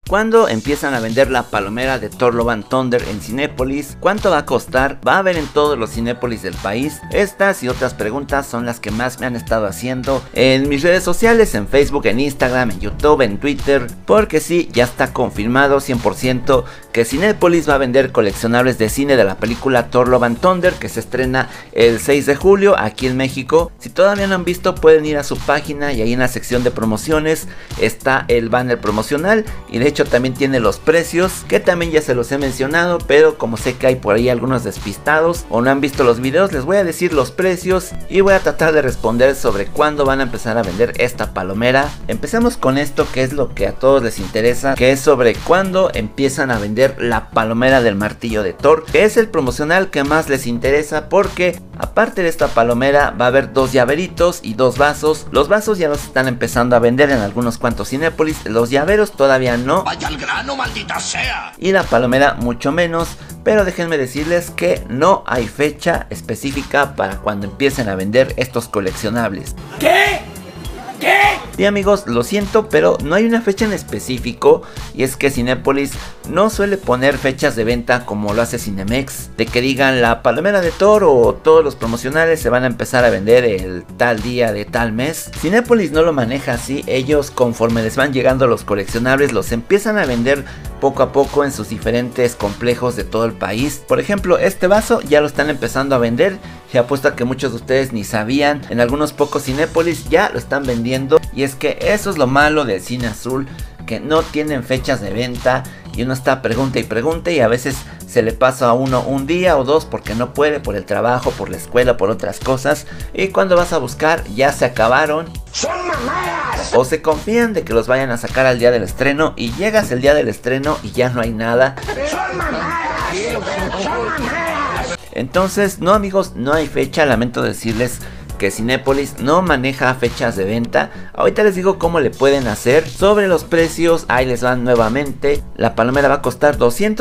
¿Cuándo empiezan a vender la palomera de Thor: Love and Thunder en Cinépolis? ¿Cuánto va a costar? ¿Va a haber en todos los Cinépolis del país? Estas y otras preguntas son las que más me han estado haciendo en mis redes sociales, en Facebook, en Instagram, en YouTube, en Twitter. Porque sí, ya está confirmado 100% que Cinépolis va a vender coleccionables de cine de la película Thor: Love and Thunder, que se estrena el 6 de julio aquí en México. Si todavía no han visto, pueden ir a su página y ahí en la sección de promociones está el banner promocional, y de hecho también tiene los precios, que también ya se los he mencionado, pero como sé que hay por ahí algunos despistados o no han visto los videos, les voy a decir los precios y voy a tratar de responder sobre cuándo van a empezar a vender esta palomera. Empecemos con esto, que es lo que a todos les interesa, que es sobre cuándo empiezan a vender la palomera del martillo de Thor, que es el promocional que más les interesa, porque aparte de esta palomera va a haber 2 llaveritos y 2 vasos. Los vasos ya los están empezando a vender en algunos cuantos Cinépolis, los llaveros todavía no. ¡Vaya al grano, maldita sea! Y la palomera mucho menos, pero déjenme decirles que no hay fecha específica para cuando empiecen a vender estos coleccionables. ¿Qué? ¿Qué? Sí, amigos, lo siento, pero no hay una fecha en específico, y es que Cinépolis no suele poner fechas de venta como lo hace Cinemex, de que digan la palomera de Thor o todos los promocionales se van a empezar a vender el tal día de tal mes. Cinépolis no lo maneja así. Ellos, conforme les van llegando los coleccionables, los empiezan a vender poco a poco en sus diferentes complejos de todo el país. Por ejemplo, este vaso ya lo están empezando a vender, y apuesto a que muchos de ustedes ni sabían. En algunos pocos Cinépolis ya lo están vendiendo, y es que eso es lo malo del cine azul, que no tienen fechas de venta y uno está pregunte y pregunte, y a veces se le pasa a uno un día o dos porque no puede, por el trabajo, por la escuela, por otras cosas, y cuando vas a buscar ya se acabaron. ¡Son mamadas! O se confían de que los vayan a sacar al día del estreno y llegas el día del estreno y ya no hay nada. ¡Son mamadas! ¡Son mamadas! Entonces, no, amigos, no hay fecha. Lamento decirles que Cinépolis no maneja fechas de venta. Ahorita les digo cómo le pueden hacer. Sobre los precios, ahí les van nuevamente. La palomera va a costar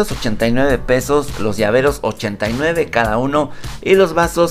289 pesos, los llaveros 89 cada uno y los vasos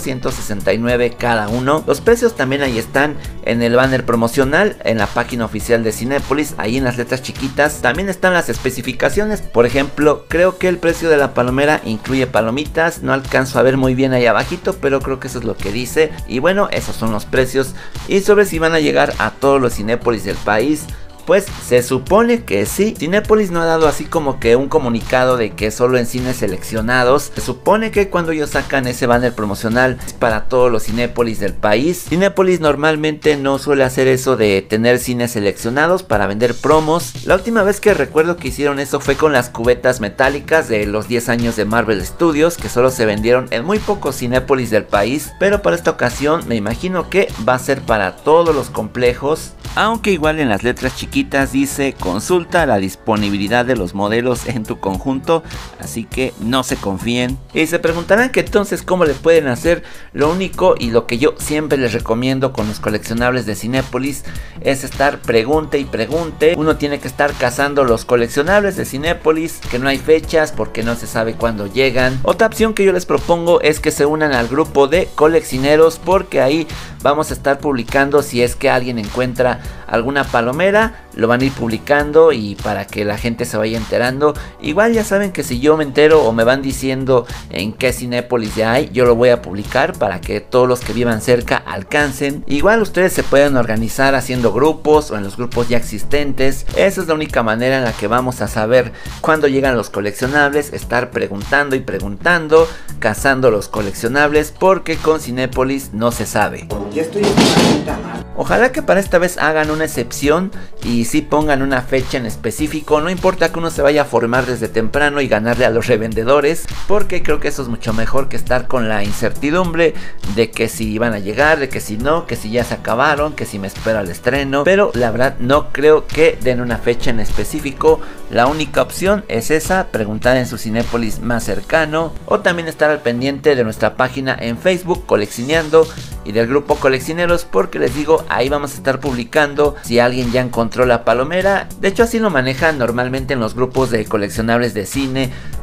169 cada uno. Los precios también ahí están en el banner promocional, en la página oficial de Cinépolis, ahí en las letras chiquitas. También están las especificaciones. Por ejemplo, creo que el precio de la palomera incluye palomitas. No alcanzo a ver muy bien ahí abajito, pero creo que eso es lo que dice. Y bueno, esos son los precios. Y sobre si van a llegar a todos los Cinépolis del país, pues se supone que sí. Cinépolis no ha dado así como que un comunicado de que solo en cines seleccionados. Se supone que cuando ellos sacan ese banner promocional es para todos los Cinépolis del país. Cinépolis normalmente no suele hacer eso de tener cines seleccionados para vender promos. La última vez que recuerdo que hicieron eso fue con las cubetas metálicas de los 10 años de Marvel Studios, que solo se vendieron en muy pocos Cinépolis del país. Pero para esta ocasión me imagino que va a ser para todos los complejos, aunque igual en las letras chiquitas dice: consulta la disponibilidad de los modelos en tu conjunto, así que no se confíen. Y se preguntarán que entonces cómo le pueden hacer. Lo único y lo que yo siempre les recomiendo con los coleccionables de Cinépolis es estar pregunte y pregunte. Uno tiene que estar cazando los coleccionables de Cinépolis, que no hay fechas porque no se sabe cuándo llegan. Otra opción que yo les propongo es que se unan al grupo de coleccineros, porque ahí vamos a estar publicando si es que alguien encuentra alguna palomera, lo van a ir publicando y para que la gente se vaya enterando. Igual ya saben que si yo me entero o me van diciendo en qué Cinépolis ya hay, yo lo voy a publicar para que todos los que vivan cerca alcancen. Igual ustedes se pueden organizar haciendo grupos o en los grupos ya existentes. Esa es la única manera en la que vamos a saber cuándo llegan los coleccionables, estar preguntando y preguntando, cazando los coleccionables, porque con Cinépolis no se sabe. Ya estoy en la puta. Ojalá que para esta vez hagan una excepción y sí pongan una fecha en específico. No importa que uno se vaya a formar desde temprano y ganarle a los revendedores, porque creo que eso es mucho mejor que estar con la incertidumbre de que si van a llegar, de que si no, que si ya se acabaron, que si me espero al estreno. Pero la verdad no creo que den una fecha en específico. La única opción es esa: preguntar en su Cinépolis más cercano, o también estar al pendiente de nuestra página en Facebook Coleccineando y del grupo Coleccineros, porque les digo, ahí vamos a estar publicando si alguien ya encontró la palomera. De hecho así lo manejan normalmente en los grupos de coleccionables de cine,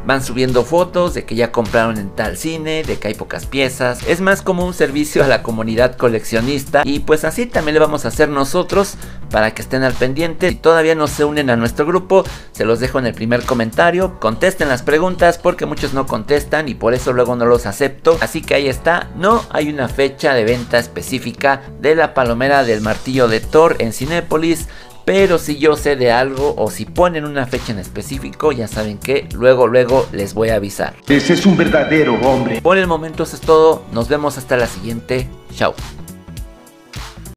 van subiendo fotos de que ya compraron en tal cine, de que hay pocas piezas. Es más como un servicio a la comunidad coleccionista, y pues así también le vamos a hacer nosotros para que estén al pendiente. Si todavía no se unen a nuestro grupo, se los dejo en el primer comentario. Contesten las preguntas porque muchos no contestan y por eso luego no los acepto. Así que ahí está, no hay una fecha de venta específica de la palomera del martillo de Thor en Cinépolis. Pero si yo sé de algo o si ponen una fecha en específico, ya saben que luego les voy a avisar. Ese es un verdadero hombre. Por el momento eso es todo, nos vemos hasta la siguiente, chao.